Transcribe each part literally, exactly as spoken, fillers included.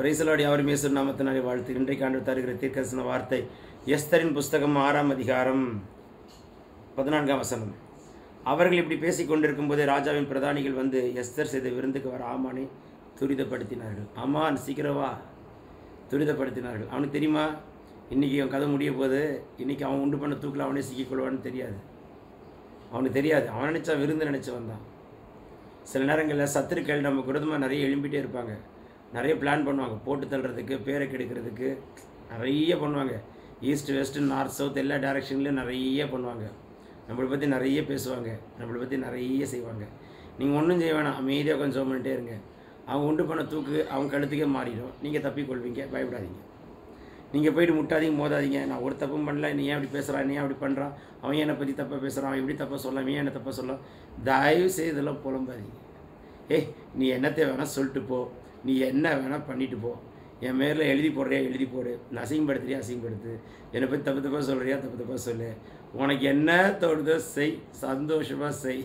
பிரைசலாடி அவர் மேசூர் நாமத்தினாலே வாழ்த்து. இன்றைக்கு ஆண்டு தருகிற தீர்க்கதரிசன வார்த்தை எஸ்தரின் புஸ்தகம் ஆறாம் அதிகாரம் பதினான்காம் வசனம். அவர்கள் இப்படி பேசிக் கொண்டிருக்கும் போதே ராஜாவின் பிரதானிகள் வந்து எஸ்தர் செய்த விருந்துக்கு வர ஆமானை துரிதப்படுத்தினார்கள். ஆமான் சீக்கிரவா துரிதப்படுத்தினார்கள். அவனுக்கு தெரியுமா இன்றைக்கி அவன் கதை முடிய போது, இன்றைக்கி அவன் உண்டு பண்ண தூக்கில் அவனே சிக்கிக்கொள்வான்னு தெரியாது. அவனுக்கு தெரியாது. அவன் நினச்சா விருந்து நினச்சி வந்தான். சில நேரங்களில் சத்துருக்கள் நம்ம விரோதமாக நிறைய எழும்பிட்டே இருப்பாங்க. நிறைய பிளான் பண்ணுவாங்க, போட்டு தள்ளுறதுக்கு, பேரை கெடுக்கிறதுக்கு நிறைய பண்ணுவாங்க. ஈஸ்ட் வெஸ்ட்டு நார்த் சவுத் எல்லா டைரெக்ஷன்லேயும் நிறைய பண்ணுவாங்க. நம்மளை பற்றி நிறைய பேசுவாங்க, நம்மளை பற்றி நிறைய செய்வாங்க. நீங்கள் ஒன்றும் செய்ய வேணாம், அமைதியாக கொஞ்சம் ஜோம் பண்ணிட்டே இருங்க. அவங்க உண்டு பண்ண தூக்கு அவங்க கழுத்துக்கே மாறிடும். நீங்கள் தப்பிக்கொள்வீங்க, பயப்படாதீங்க. நீங்கள் போய்ட்டு முட்டாதீங்க, மோதாதீங்க. நான் ஒரு தப்பும் பண்ணல, நீ ஏன் அப்படி பேசுகிறான், நீ ஏன் அப்படி பண்ணுறான், அவன் என்னை பற்றி தப்பாக பேசுகிறான், அவன் எப்படி தப்பாக சொல்லலாம், ஏன் என்ன தப்பாக சொல்லலாம். தயவு செய்து இதெல்லாம் புலம்பாதீங்க. ஏய் நீ என்னத்தை வேணால் சொல்லிட்டு போ, நீ என்ன வேணால் பண்ணிட்டு போ, என் மேரில் எழுதி போடுறியா எழுதி போடு, நான் அசிங்கப்படுத்துறியா அசிங்கப்படுத்து, என்னை பற்றி தப்பு தப்பாக சொல்கிறியா தப்பு தப்பாக சொல்லு, உனக்கு என்ன தோணுதோ செய், சந்தோஷமாக செய்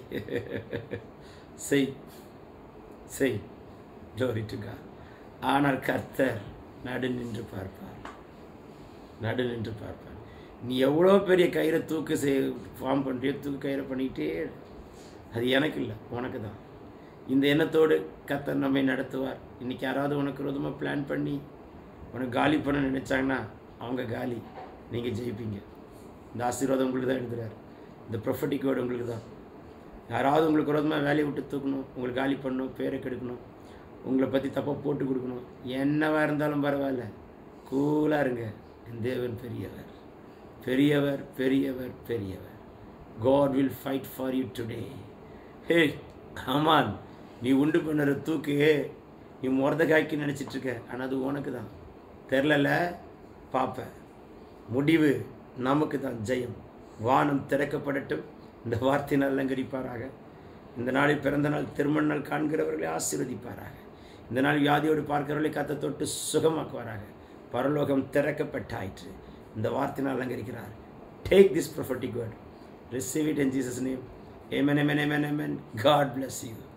செய் செய் glory to God. ஆனால் கர்த்தர் நடு நின்று பார்ப்பார், நடு நின்று பார்ப்பார். நீ எவ்வளோ பெரிய கயிறை தூக்கு செய் ஃபார்ம் பண்ணுறியோ, தூக்கு கயிறை பண்ணிக்கிட்டே, அது எனக்கு இல்லை உனக்கு தான். இந்த எண்ணத்தோடு கர்த்தர் நம்மை நடத்துவார். இன்றைக்கி யாராவது உனக்கு விரோதமாக பிளான் பண்ணி உனக்கு காலி பண்ண நினச்சாங்கன்னா அவங்க காலி, நீங்கள் ஜெயிப்பீங்க. இந்த ஆசீர்வாதம் உங்களுக்கு தான் எழுதுகிறார். இந்த ப்ரொஃபட்டிக் வேர்டு உங்களுக்கு தான். யாராவது உங்களுக்கு விரோதமாக வேலையை விட்டு தூக்கணும், உங்களுக்கு காலி பண்ணணும், பேரை கெடுக்கணும், உங்களை பற்றி தப்பாக போட்டு கொடுக்கணும், என்னவாக இருந்தாலும் பரவாயில்ல, கூலாக இருங்க. என் தேவன் பெரியவர், பெரியவர், பெரியவர், பெரியவர். God will fight for you today. ஹே ஆமான், நீ உண்டு பண்ணுற தூக்கு நீ முறதகாய்க்கு நினச்சிட்ருக்க, ஆனால் அது உனக்கு தான். தெரிலல பார்ப்ப, முடிவு நமக்கு தான் ஜெயம். வானம் திறக்கப்படட்டும். இந்த வார்த்தையினால் அலங்கரிப்பாராக. இந்த நாளில் பிறந்த நாள் திருமண நாள் காண்கிறவர்களை ஆசீர்வதிப்பாராக. இந்த நாள் வியாதியோடு பார்க்கிறவர்களை கத்த தொட்டு சுகமாக்குவாராக. பரலோகம் திறக்கப்பட்டாயிற்று. இந்த வார்த்தையினால் அலங்கரிக்கிறார். Take this prophetic word, receive it in Jesus' name. Amen, amen, amen, amen. God bless you.